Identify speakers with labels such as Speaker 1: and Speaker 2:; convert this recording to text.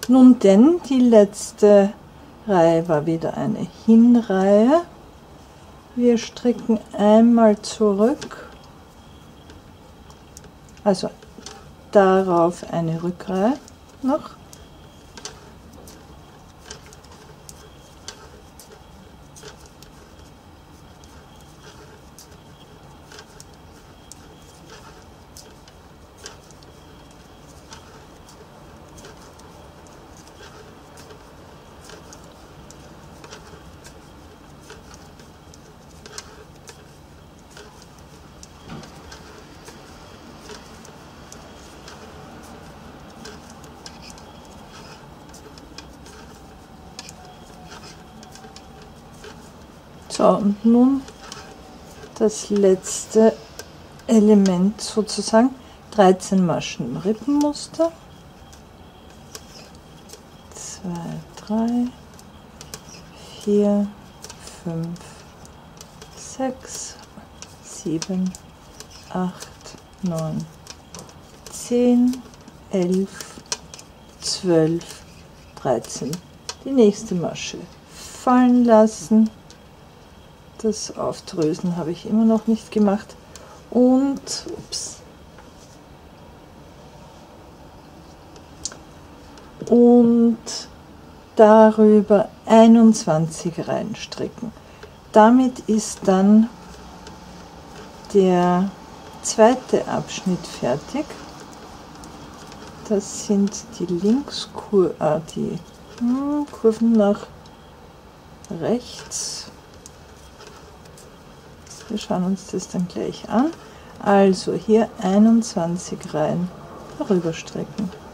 Speaker 1: Nun denn, die letzte Reihe war wieder eine Hinreihe. Wir stricken einmal zurück, also darauf eine Rückreihe noch. So, und nun das letzte Element sozusagen, 13 Maschen im Rippenmuster, 2, 3, 4, 5, 6, 7, 8, 9, 10, 11, 12, 13. Die nächste Masche fallen lassen. Das Aufdröseln habe ich immer noch nicht gemacht. Und ups. Und darüber 21 reinstricken. Damit ist dann der zweite Abschnitt fertig. Das sind die die Kurven nach rechts. Wir schauen uns das dann gleich an. Also hier 21 Reihen darüber stricken.